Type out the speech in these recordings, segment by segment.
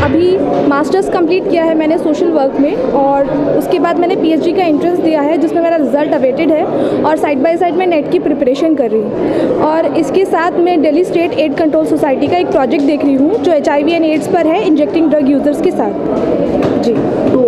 अभी masters complete किया है मैंने सोशल वर्क में, और उसके बाद मैंने पीएचडी का एंट्रेंस दिया है जिसमें मेरा रिजल्ट अवेटेड है, और साइड बाय साइड मैं नेट की प्रिपरेशन कर रही हूँ। और इसके साथ मैं Delhi state AIDS control society का एक प्रोजेक्ट देख रही हूँ जो HIV एंड एड्स पर है, इंजेक्टिंग ड्रग यूजर्स के साथ। जी, तो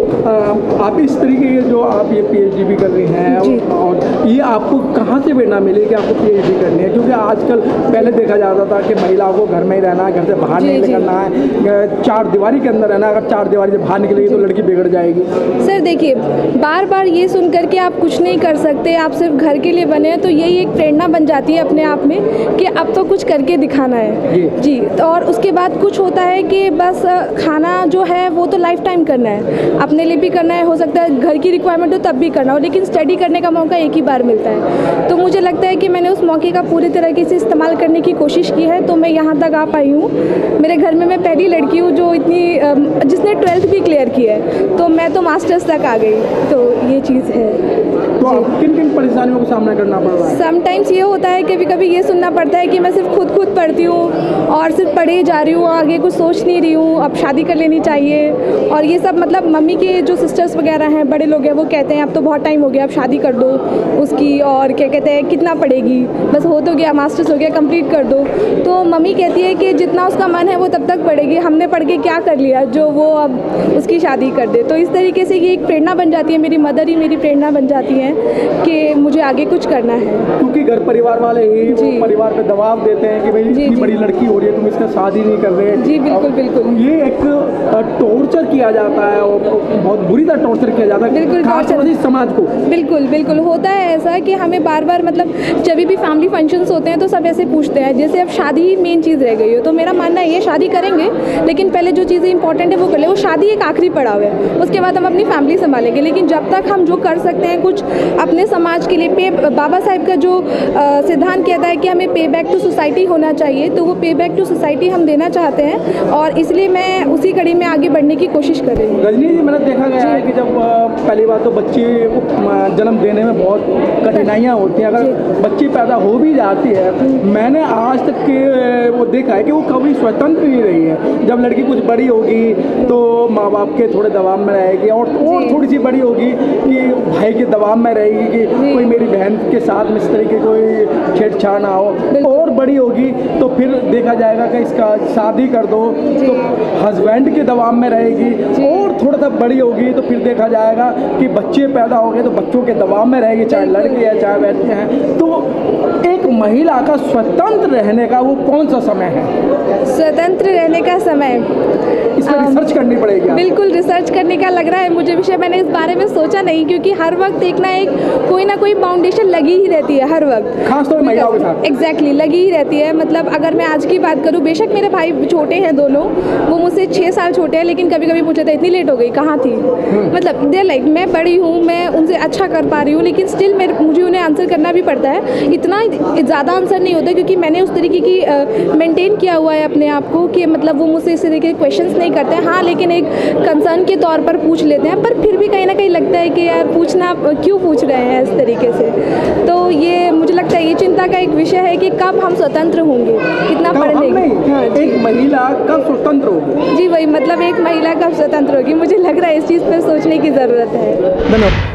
आप इस तरीके के जो आप ये पीएचडी भी कर रही हैं, और ये आपको कहाँ से प्रेरणा मिली कि आपको पीएचडी करनी है? क्योंकि आजकल पहले देखा जाता था कि महिलाओं को घर में ही रहना है, घर से बाहर नहीं निकलना है, चार दीवारी के अंदर रहना, अगर चार दीवारी से बाहर निकलेगी तो लड़की बिगड़ जाएगी। सर देखिए, बार बार ये सुन कर के आप कुछ नहीं कर सकते, आप सिर्फ घर के लिए बने हैं, तो यही एक प्रेरणा बन जाती है अपने आप में कि अब तो कुछ करके दिखाना है। जी, और उसके बाद कुछ होता है कि बस खाना जो है वो तो लाइफ टाइम करना है, अपने लिए भी करना है, हो सकता है घर की रिक्वायरमेंट हो तब भी करना हो, लेकिन स्टडी करने का मौका एक ही बार मिलता है। तो मुझे लगता है कि मैंने उस मौके का पूरी तरीके से इस्तेमाल करने की कोशिश की है, तो मैं यहाँ तक आ पाई हूँ। मेरे घर में मैं पहली लड़की हूँ जो जिसने 12th भी क्लियर की है, तो मैं तो मास्टर्स तक आ गई, तो ये चीज़ है। तो आप किन किन परेशानियों का सामना करना पड़ रहा है? समटाइम्स ये होता है, कभी कभी ये सुनना पड़ता है कि मैं सिर्फ खुद पढ़ती हूँ और सिर्फ पढ़े जा रही हूँ, आगे कुछ सोच नहीं रही हूँ, अब शादी कर लेनी चाहिए, और ये सब मतलब मम्मी के जो सिस्टर्स वगैरह हैं, बड़े लोग हैं, वो कहते हैं अब तो बहुत टाइम हो गया, अब शादी कर दो उसकी, और क्या कहते हैं कितना पढ़ेगी, बस हो तो गया, मास्टर्स हो गया, कंप्लीट कर दो। तो मम्मी कहती है कि जितना उसका मन है वो तब तक पढ़ेगी, हमने पढ़ के क्या कर लिया जो वो अब उसकी शादी कर दे। तो इस तरीके से ये एक प्रेरणा बन जाती है, मेरी मदर ही मेरी प्रेरणा बन जाती है कि मुझे आगे कुछ करना है। क्योंकि घर परिवार वाले ही वो परिवार पे दबाव देते हैं कि भाई इतनी बड़ी लड़की हो रही है, तुम इसका शादी नहीं कर रहे। जी बिल्कुल बिल्कुल, ये एक टॉर्चर किया जाता है, और बहुत बुरी तरह टॉर्चर किया जाता है, बिल्कुल टॉर्चर समाज को। बिल्कुल बिल्कुल होता है ऐसा कि हमें बार बार मतलब जब भी फैमिली फंक्शंस होते हैं तो सब ऐसे पूछते हैं, जैसे अब शादी ही मेन चीज़ रह गई हो। तो मेरा मानना है ये शादी करेंगे, लेकिन पहले जो चीज़ें इंपॉर्टेंट है वो कर ले, वो शादी एक आखिरी पड़ाव है, उसके बाद हम अपनी फैमिली संभालेंगे। लेकिन जब तक हम जो कर सकते हैं कुछ अपने समाज के लिए, बाबा साहब का जो सिद्धांत कहता है कि हमें पे बैक टू सोसाइटी होना चाहिए, तो वो पे बैक टू सोसाइटी हम देना चाहते हैं, और इसलिए मैं उसी कड़ी में आगे बढ़ने की कोशिश कर रही हूँ। रजनी जी, मैंने देखा गया है कि जब पहली बार तो बच्चे को जन्म देने में बहुत कठिनाइयाँ होती हैं, अगर बच्ची पैदा हो भी जाती है, मैंने आज तक के वो देखा है कि वो कभी स्वतंत्र नहीं रही है। जब लड़की कुछ बड़ी होगी तो माँ बाप के थोड़े दबाव में रहेगी, और थोड़ी सी बड़ी होगी कि भाई के दबाव में रहेगी कि कोई मेरी बहन के साथ में इस तरीके कोई छेड़छाड़ ना हो, और बड़ी होगी तो फिर देखा जाएगा कि इसका शादी कर दो, तो हस्बैंड के दबाव में रहेगी, और थोड़ा सा बड़ी होगी तो फिर देखा जाएगा कि बच्चे पैदा हो गए तो बच्चों के दबाव में रहेगी, चाहे लड़के हैं चाहे लड़के हैं। तो एक महिला का स्वतंत्र रहने का वो कौन सा समय है? स्वतंत्र रहने का समय, इसमें रिसर्च करनी पड़ेगी। बिल्कुल रिसर्च करने का लग रहा है मुझे विषय, मैंने इस बारे में सोचा नहीं, क्योंकि हर वक्त देखना एक कोई ना कोई फाउंडेशन लगी ही रहती है हर वक्त, खासतौर महिलाओं के साथ। एग्जैक्टली लगी ही रहती है। मतलब अगर मैं आज की बात करूँ, बेशक मेरे भाई छोटे हैं दोनों, वो मुझसे 6 साल छोटे हैं, लेकिन कभी कभी पूछते थे इतनी लेट हो गई, कहाँ थी? मतलब देर लाइक मैं बड़ी हूँ, मैं उनसे अच्छा कर पा रही हूँ, लेकिन स्टिल मुझे उन्हें आंसर करना भी पड़ता है। इतना ज़्यादा आंसर नहीं होता, क्योंकि मैंने उस तरीके की मेंटेन किया हुआ है अपने आप को कि मतलब वो मुझसे इस तरीके के क्वेश्चंस नहीं करते हैं। हाँ, लेकिन एक कंसर्न के तौर पर पूछ लेते हैं, पर फिर भी कहीं ना कहीं लगता है कि यार पूछना क्यों पूछ रहे हैं इस तरीके से। तो ये मुझे लगता है ये चिंता का एक विषय है कि कब हम स्वतंत्र होंगे, कितना पढ़ने। हाँ, एक महिला कब स्वतंत्र होगी? जी वही, मतलब एक महिला कब स्वतंत्र होगी, मुझे लग रहा है इस चीज़ पर सोचने की ज़रूरत है। धन्यवाद।